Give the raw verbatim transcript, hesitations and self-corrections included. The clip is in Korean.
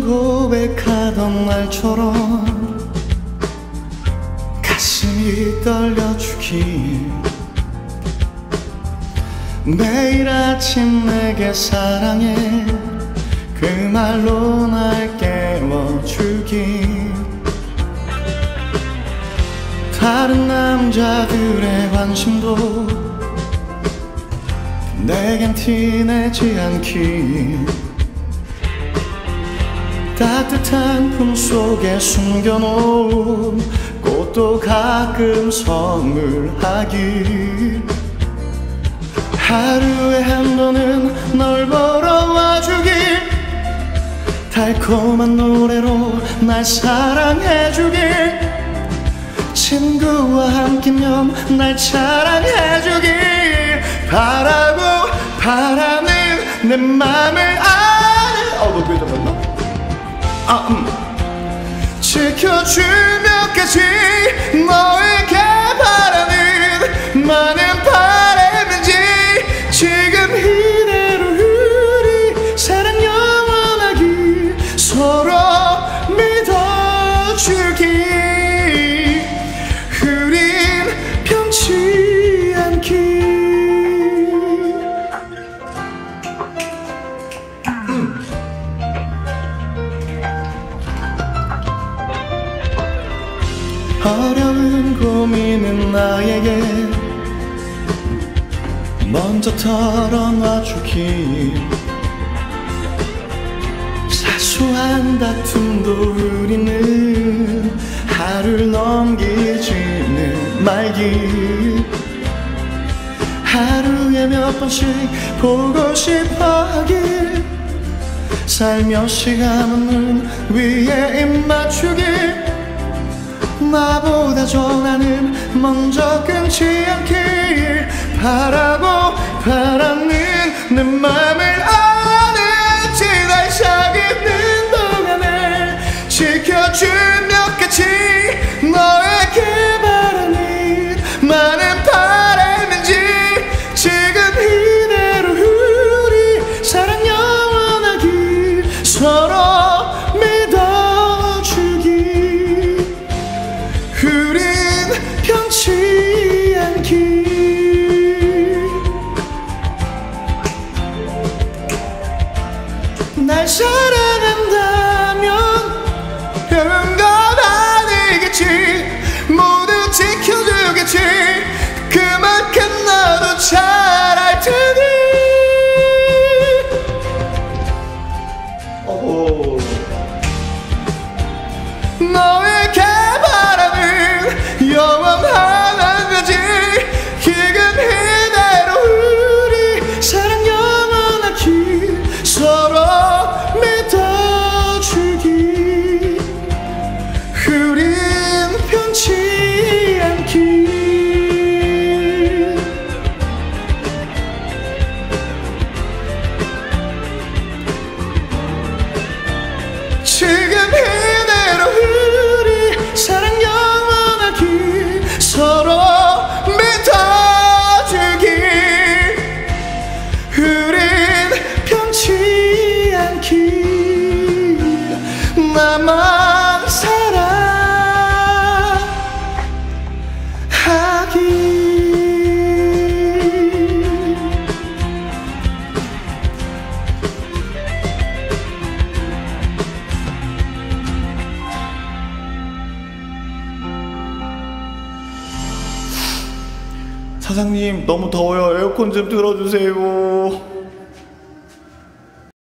고백하던 날처럼 가슴이 떨려주길 매일 아침 내게 사랑해 그 말로 날 깨워주길 다른 남자들의 관심도 내겐 티내지 않길 따뜻한 품속에 숨겨놓은 꽃도 가끔 선물하길 하루에 한 번은 널 보러 와주길 달콤한 노래로 날 사랑해주길 친구와 함께면 날 사랑해주길 바라고 바라는 내 맘을 아는 어, 너 왜 잡았나? 아, 음. 지켜주며까지 너에게 바라는 많은 바람인지 지금 이대로 우리 사랑 영원하길 서로 믿어주길 우린 변치 않길 음. 어려운 고민은 나에게 먼저 털어놔주길 사소한 다툼도 우리는 하루를 넘기지는 말길 하루에 몇 번씩 보고 싶어 하길 살며시 감은 눈 위에 입 맞추길 나보다 전화는 먼저 끊지 않길 바라고 바라는 내 맘을 아는지 날 사귀는 동안에 지켜주며까지 너에게 바라는 많은 바람인지 지금 이대로 우리 사랑 영원하길 서로 변치 않길 날 사랑한다면 별건 아니겠지 모두 지켜주겠지 그만큼 나도 잘 알 테니 오호. 너에게 바라는 영원한 거지 지금 이대로 우리 사랑 영원하길 서로 믿어주길 우린 변치 않길 지금 이대로 우리 사랑 영원하길 서로 믿어주길 우린 변치 않길 나만 사랑하길 사장님 너무 더워요. 에어컨 좀 틀어주세요.